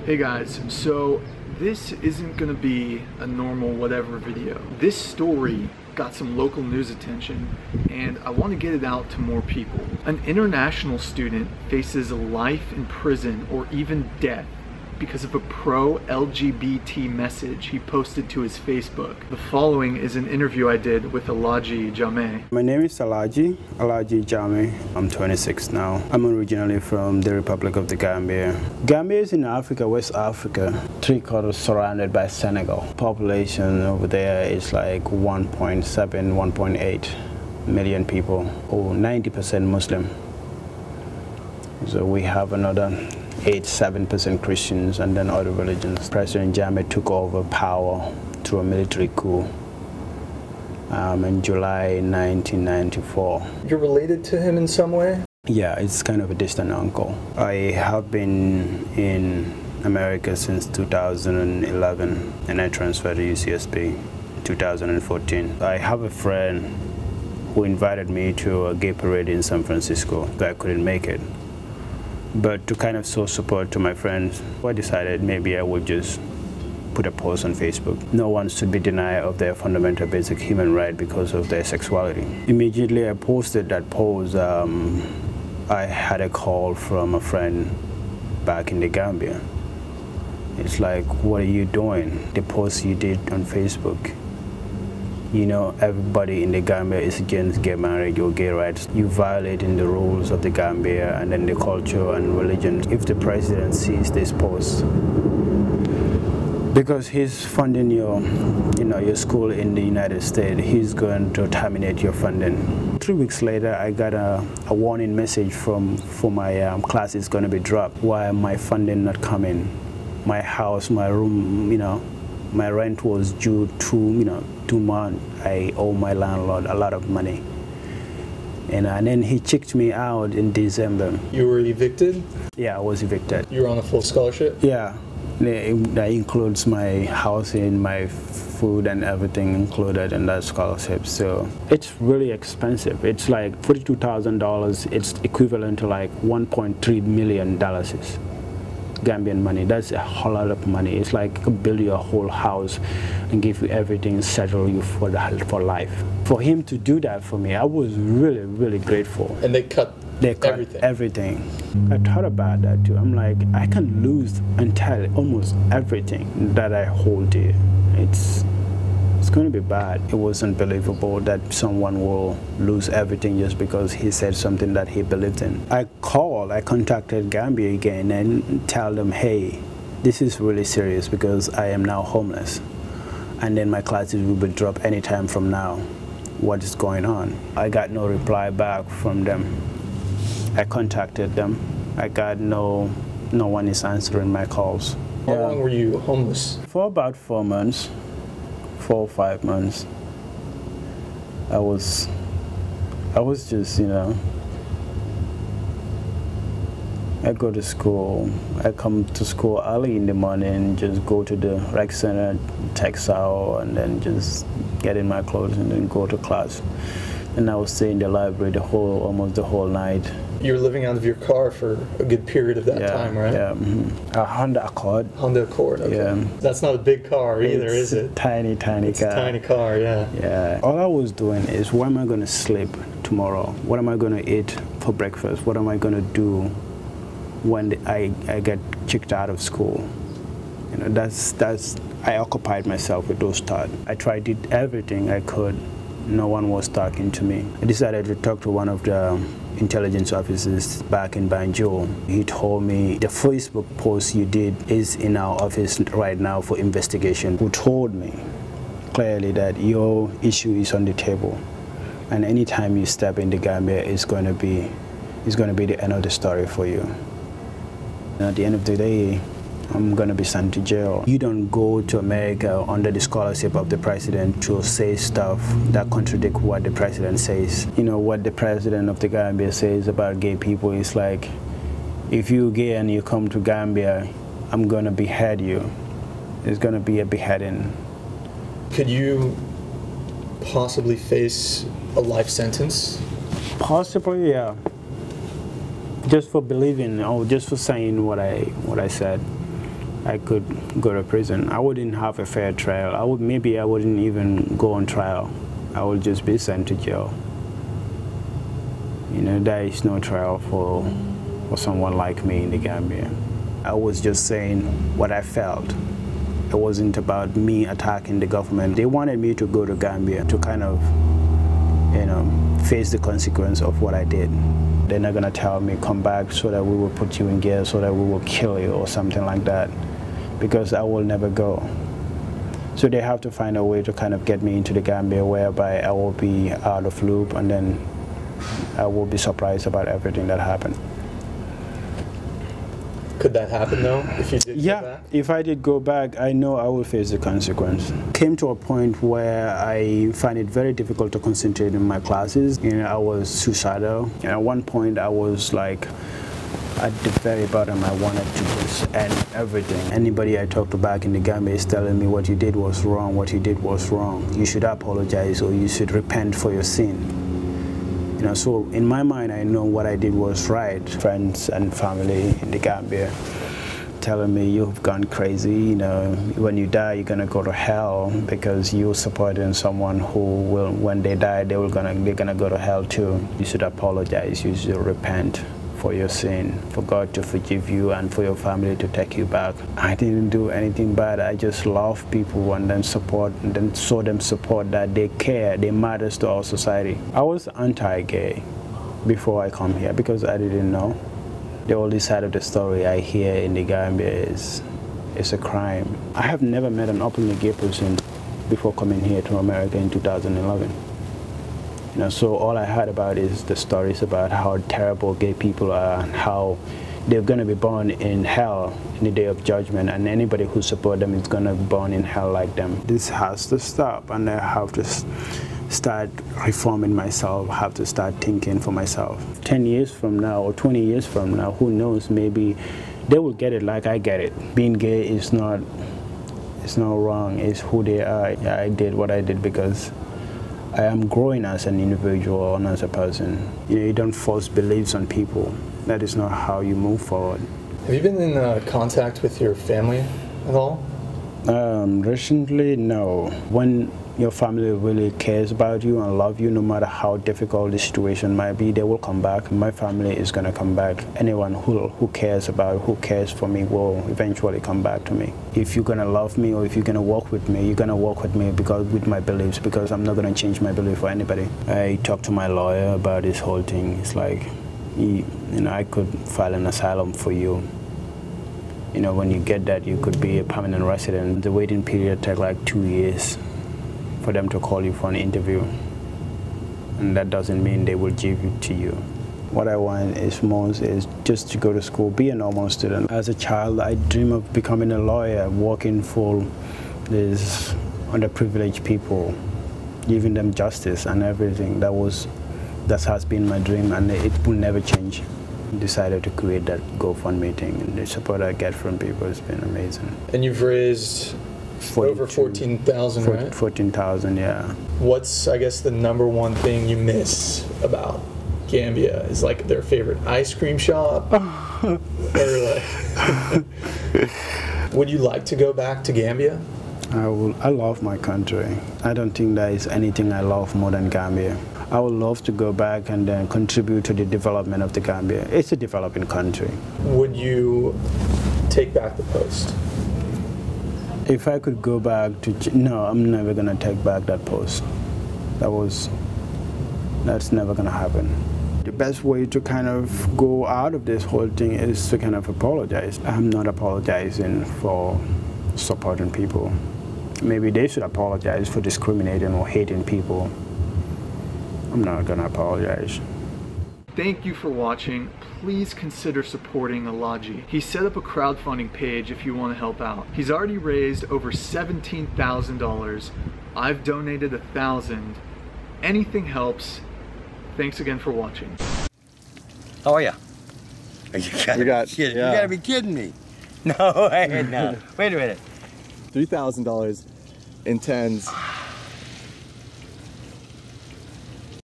Hey guys, so this isn't gonna be a normal whatever video. This story got some local news attention and I want to get it out to more people. An international student faces life in prison or even death because of a pro-LGBT message he posted to his Facebook. The following is an interview I did with Alagie Jammeh. My name is Alagie Jammeh. I'm 26 now. I'm originally from the Republic of the Gambia. Gambia is in Africa, West Africa, 3/4 surrounded by Senegal. Population over there is like 1.7, 1.8 million people, or 90% Muslim. So we have another 7% Christians and then other religions. President Jammeh took over power through a military coup in July 1994. You're related to him in some way? Yeah, it's kind of a distant uncle. I have been in America since 2011 and I transferred to UCSB 2014. I have a friend who invited me to a gay parade in San Francisco, but I couldn't make it. But to kind of show support to my friends, I decided maybe I would just put a post on Facebook. No one should be denied of their fundamental basic human right because of their sexuality. Immediately I posted that post, I had a call from a friend back in the Gambia. It's like, what are you doing? The post you did on Facebook. You know, everybody in the Gambia is against gay marriage or gay rights. You're violating the rules of the Gambia and then the culture and religion. If the president sees this post, because he's funding your school in the United States, he's going to terminate your funding. 3 weeks later, I got a warning message for my class is going to be dropped. Why my funding not coming? My house, my room, my rent was due 2 months. I owe my landlord a lot of money. And then he kicked me out in December. You were evicted? Yeah, I was evicted. You were on a full scholarship? Yeah, that includes my housing, my food and everything included in that scholarship. So it's really expensive. It's like $42,000. It's equivalent to like $1.3 million. Gambian money. That's a whole lot of money. It's like build your whole house and give you everything, settle you for life. For him to do that for me, I was really, really grateful. And they cut everything. I thought about that too. I'm like, I can lose entirely almost everything that I hold dear. It's going to be bad. It was unbelievable that someone will lose everything just because he said something that he believed in. I contacted Gambia again and tell them, hey, this is really serious because I am now homeless. And then my classes will be dropped anytime from now. What is going on? I got no reply back from them. I contacted them. I got no one is answering my calls. How long were you homeless? For about 4 months. 4 or 5 months. I was just, I go to school. I come to school early in the morning, just go to the rec center, text out, and then just get in my clothes and then go to class. And I would stay in the library almost the whole night. You were living out of your car for a good period of that time, right? Yeah, a Honda Accord. Honda Accord, okay. Yeah. That's not a big car either, is it? Tiny car. It's a tiny car, yeah. Yeah. All I was doing is, where am I going to sleep tomorrow? What am I going to eat for breakfast? What am I going to do when I get kicked out of school? I occupied myself with those thoughts. I did everything I could. No one was talking to me. I decided to talk to one of the intelligence officers back in Banjul. He told me, the Facebook post you did is in our office right now for investigation. Who told me clearly that your issue is on the table, and anytime you step in the Gambia, it's going to be the end of the story for you. And at the end of the day, I'm going to be sent to jail. You don't go to America under the scholarship of the president to say stuff that contradict what the president says. What the president of the Gambia says about gay people is like, if you're gay and you come to Gambia, I'm going to behead you. It's going to be a beheading. Could you possibly face a life sentence? Possibly, yeah. Just for believing, or just for saying what I said. I could go to prison. I wouldn't have a fair trial. Maybe I wouldn't even go on trial. I would just be sent to jail. You know, there is no trial for someone like me in the Gambia. I was just saying what I felt. It wasn't about me attacking the government. They wanted me to go to Gambia to kind of, you know, face the consequence of what I did. They're not gonna tell me, come back so that we will put you in jail, so that we will kill you or something like that, because I will never go. So they have to find a way to kind of get me into the Gambia whereby I will be out of loop, and then I will be surprised about everything that happened. Could that happen though, if you did go back? If I did go back, I know I will face the consequence. Came to a point where I find it very difficult to concentrate in my classes. You know, I was suicidal. And at one point I was like, at the very bottom, I wanted to just end everything. Anybody I talked to back in the Gambia is telling me what you did was wrong, what you did was wrong. You should apologize, or you should repent for your sin. You know, so in my mind, I know what I did was right. Friends and family in the Gambia telling me, you've gone crazy, you know, when you die, you're gonna go to hell because you're supporting someone who will, when they die, they're gonna go to hell too. You should apologize, you should repent for your sin, for God to forgive you and for your family to take you back. I didn't do anything bad. I just love people and then support, and then show them support, that they care, they matters to our society. I was anti-gay before I come here because I didn't know. The only side of the story I hear in the Gambia is a crime. I have never met an openly gay person before coming here to America in 2011. You know, so all I heard about is the stories about how terrible gay people are and how they're going to be born in hell in the day of judgment, and anybody who supports them is going to be born in hell like them. This has to stop, and I have to start reforming myself, have to start thinking for myself. 10 years from now or 20 years from now, who knows, maybe they will get it like I get it. Being gay is not, it's not wrong, it's who they are. Yeah, I did what I did because I am growing as an individual and as a person. You know, you don't force beliefs on people. That is not how you move forward. Have you been in contact with your family at all? Recently, no. When your family really cares about you and love you, no matter how difficult the situation might be, they will come back. My family is going to come back. Anyone who cares for me will eventually come back to me. If you're going to love me or if you're going to walk with me, you're going to walk with me with my beliefs, because I'm not going to change my belief for anybody. I talked to my lawyer about this whole thing. It's like, you know, I could file an asylum for you. You know, when you get that, you could be a permanent resident. The waiting period takes like 2 years for them to call you for an interview. And that doesn't mean they will give it to you. What I want is most is just to go to school, be a normal student. As a child, I dream of becoming a lawyer, working for these underprivileged people, giving them justice and everything. That has been my dream, and it will never change. Decided to create that GoFundMe thing, and the support I get from people has been amazing. And you've raised over 14,000, right? 14,000, yeah. What's, I guess, the #1 thing you miss about Gambia? Is like their favorite ice cream shop? Or like, would you like to go back to Gambia? I love my country. I don't think there is anything I love more than Gambia. I would love to go back and then contribute to the development of the Gambia. It's a developing country. Would you take back the post? If I could go back to, no, I'm never gonna take back that post. That's never gonna happen. The best way to kind of go out of this whole thing is to kind of apologize. I'm not apologizing for supporting people. Maybe they should apologize for discriminating or hating people. I'm not gonna apologize. Thank you for watching. Please consider supporting Alagie. He set up a crowdfunding page if you want to help out. He's already raised over $17,000. I've donated $1,000. Anything helps. Thanks again for watching. How are ya? You gotta be kidding me. No, no. Wait a minute. $3,000 in tens.